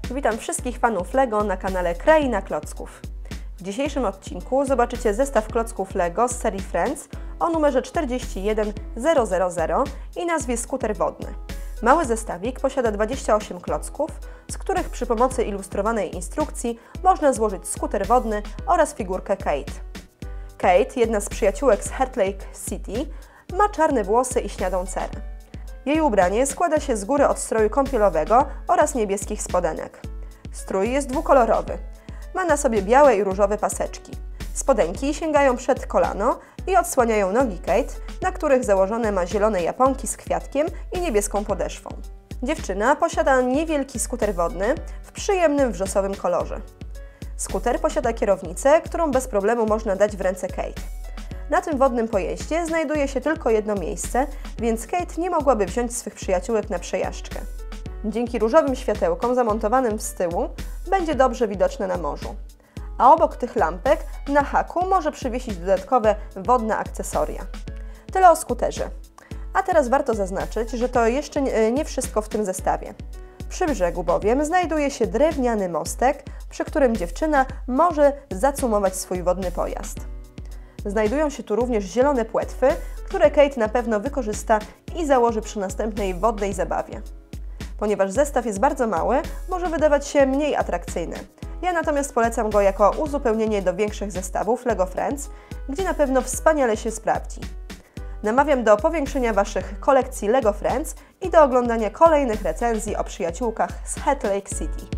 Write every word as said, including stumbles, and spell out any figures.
Witam wszystkich fanów LEGO na kanale Kraina Klocków. W dzisiejszym odcinku zobaczycie zestaw klocków LEGO z serii Friends o numerze czterdzieści jeden tysiąc i nazwie Skuter Wodny. Mały zestawik posiada dwadzieścia osiem klocków, z których przy pomocy ilustrowanej instrukcji można złożyć skuter wodny oraz figurkę Kate. Kate, jedna z przyjaciółek z Heart Lake City, ma czarne włosy i śniadą cerę. Jej ubranie składa się z góry od stroju kąpielowego oraz niebieskich spodenek. Strój jest dwukolorowy. Ma na sobie białe i różowe paseczki. Spodenki sięgają przed kolano i odsłaniają nogi Kate, na których założone ma zielone japonki z kwiatkiem i niebieską podeszwą. Dziewczyna posiada niewielki skuter wodny w przyjemnym wrzosowym kolorze. Skuter posiada kierownicę, którą bez problemu można dać w ręce Kate. Na tym wodnym pojeździe znajduje się tylko jedno miejsce, więc Kate nie mogłaby wziąć swych przyjaciółek na przejażdżkę. Dzięki różowym światełkom zamontowanym z tyłu będzie dobrze widoczne na morzu. A obok tych lampek na haku może przywiesić dodatkowe wodne akcesoria. Tyle o skuterze. A teraz warto zaznaczyć, że to jeszcze nie wszystko w tym zestawie. Przy brzegu bowiem znajduje się drewniany mostek, przy którym dziewczyna może zacumować swój wodny pojazd. Znajdują się tu również zielone płetwy, które Kate na pewno wykorzysta i założy przy następnej wodnej zabawie. Ponieważ zestaw jest bardzo mały, może wydawać się mniej atrakcyjny. Ja natomiast polecam go jako uzupełnienie do większych zestawów LEGO Friends, gdzie na pewno wspaniale się sprawdzi. Namawiam do powiększenia Waszych kolekcji LEGO Friends i do oglądania kolejnych recenzji o przyjaciółkach z Heart Lake City.